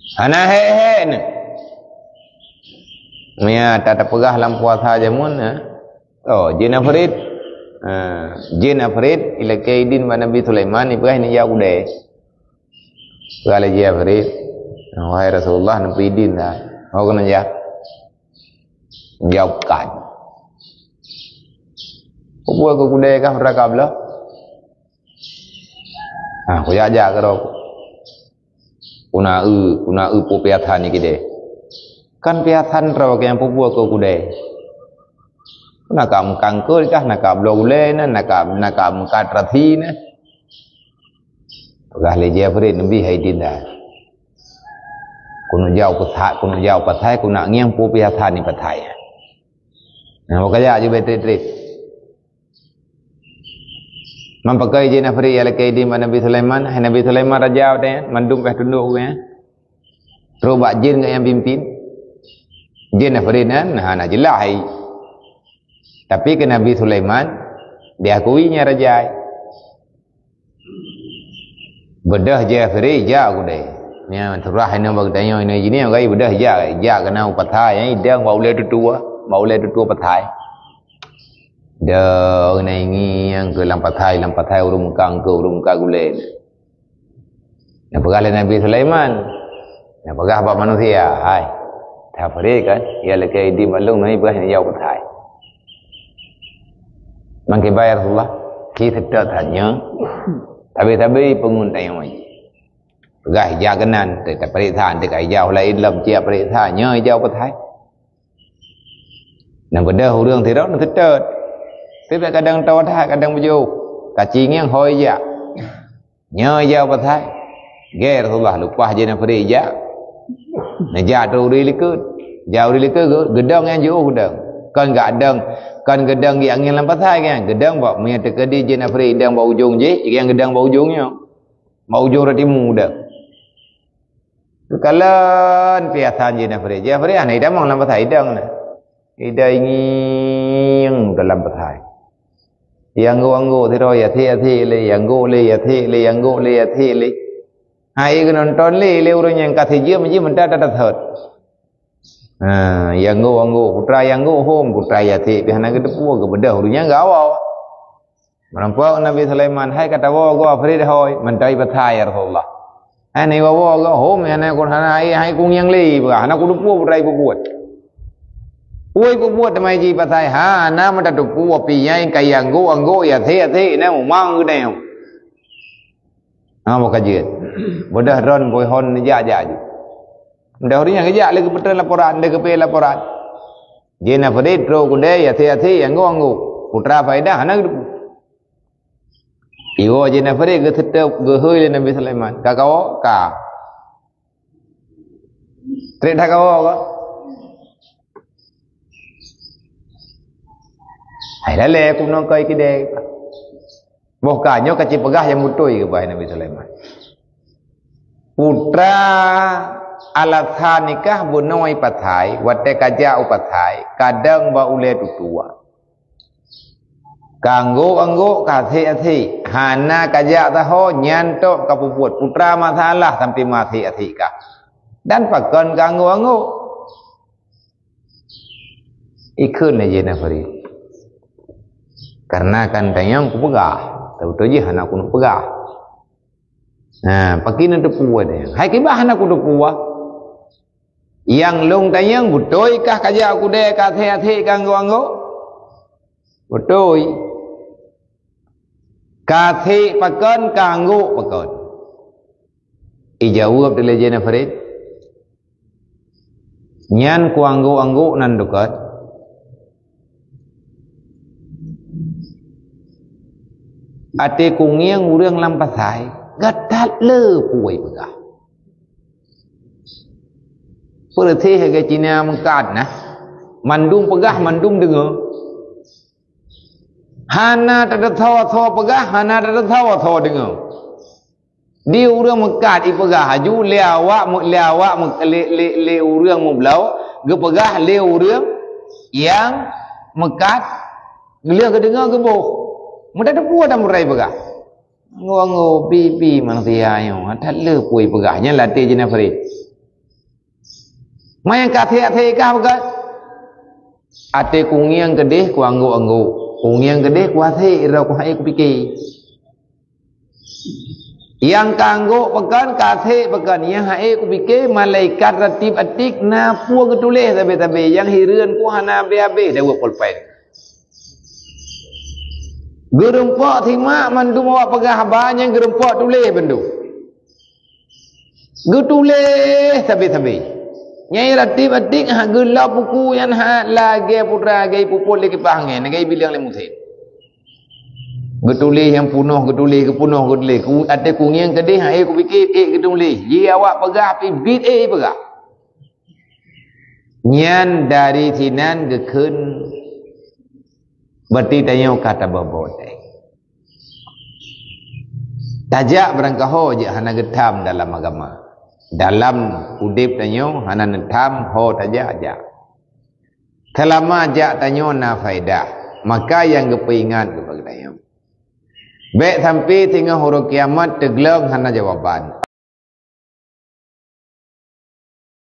Ana he ni. Mia tak ada pegah dalam puasa jamun. Oh, jin afrid. Jin afrid ila kaidin wa Nabi Sulaiman ni pegah ni jauh deh. Kalau jin afrid, wahai Rasulullah Nabi din dah. Oh kena jauh kan. Buat ke kudai kah mereka belah? Aku jaga kerap. Kuna piatan ni kita. Kan piatan rawa yang buat ke kudai. Nak kangkul kah, nak blogule na, nak katrati na. Pegah leje Farid Nabi Haidin dah. Kuna jauh pathai, kuna ngiang piatan ni pathai. Nah, makanya aja betul-betul. Mampakai je nafri ala kaidi Nabi Sulaiman, Nabi Sulaiman raja dia, mandum peh tunduk ya. Terobak jin yang pimpin. Jin nafri nan, nak jelah hai. Tapi ke Nabi Sulaiman diakuinya raja. Bedah je nafri ja aku deh. Ya, terah ini bagdanya ini gini yang gai bedah ja kena upathai yang idang baule tutua pathai. Dah ini yang ke lampathai urung muka gule. Nak pegah Nabi Sulaiman. Nak pegah apa manusia. Hai. Tak boleh kan? Ia lagi di malung ni pegah ni jauh pathai. Mangke bayar Allah. Kita tak tanya. Tapi penguntai yang mai. Pegah hijau kenan. Tak perintah. Tak hijau lain dalam siap perintahnya hijau pathai. Nak bedah urang tidak nak tetap. Tapi kadang tahu dah, kadang berjauh. Kacing yang hoi ya. Nya jauh pathai. Ger Rasulullah lupa je nak pergi ya. Najak tu likut. Jauh likut gedang yang jauh gedang. Kan gedang di angin lam pathai kan. Gedang buat punya tekadi je nak pergi gedang bau ujung je, yang gedang bau ujungnya. Bau ujung ratimu dah. Kekalan piasan je nak pergi. Je pergi anai damang lam pathai dang nah. Ida ingin dalam pathai. Yang anggo thì rồi thi le yang go le hai cái nonton le orang yang kata dia menjadi mendadak thot yang anggo putra yang go home putra ya thi bihana ke depu ke bedah urunya gawa merampak Nabi Sulaiman hai kata wa go Farid hoi mentai pathai ya Rasulullah ani wa go home ana kon hai kung yang le hana ku depu putra ibu buat Ui buat mai ji pathai ha na ma tu pu pi yang kai anggo ya the na mang cái này một cái chuyện bodah ron boy hon ja ju dah ni yang ja lagi betul laporan de ke laporan jena Farid ro kude ya the anggo putra faedah hana iwo jena Farid ke tetep ge hoi le Nabi Sulaiman ka kawo ka tre dah kawo ko hai lale aku nak kai kide boh kanyo kecil pegah yang mutui ke bah Nabi Sulaiman putra alatha nikah bunoi pathai wate kaja upathai kadang ba ule tutua kanggo kathi hana kaja taho nyanto kapupuat putra masalah sampai mati athika dan pakon kanggo ikun aja na Farid karena kan tayang ku pegah tahu je anak ku nak pegah pakai nak depu dia hai kibah anak ku depu yang long tayang butoi kah kaja aku de ka the kanggo butoi ka the pakon kanggo pakon ijawab de lejena Farid nyan ku anggo nan dekat ate kungiang urang lam pathai gadat le puai pegah perthi ke Cina mengkat nah mandung pegah mandung dengar hana tak thaw pegah hana tak thaw dengar dia urang mengkat i pegah haju lewak le urang mublau ge pegah le urang yang mengkat gelia ke dengar ke boh mudah ada buat dan murai pegah. Ngo pipi manusia yang ada le pui pegahnya latih jenis Farid. Mayan kathe kah bukan? Ate kungiang gede ku anggo. Kungiang gede ku athe ira ku hai ku fikir. Yang kanggo pekan kathe pekan yang hai ku fikir malaikat ratib atik na puang ketulih tabe yang hireun ku hana be dah buat polpai. Gerempok timak mandu mawa pegah banyak gerempok tulis bendu. Getulih tabe. Nyai ratib atik ha gelap buku yang ha lagi putra gai pupul lagi pangen gai bilang le mutin. Getulih yang punuh getulih ku ada kungiang kedih ha ku fikir getulih. Ye awak pegah pi bit pegah. Nyan dari sinan gekeun berarti tanya kata baboteh. Tajak berangkaho je hana getam dalam agama. Dalam udip tanyo hana nentam ho tajak aja. Kelama ajak tanyo na faedah. Maka yang kepingat kepada tanyo. Baik sampai tengah huruf kiamat teglang hana jawaban.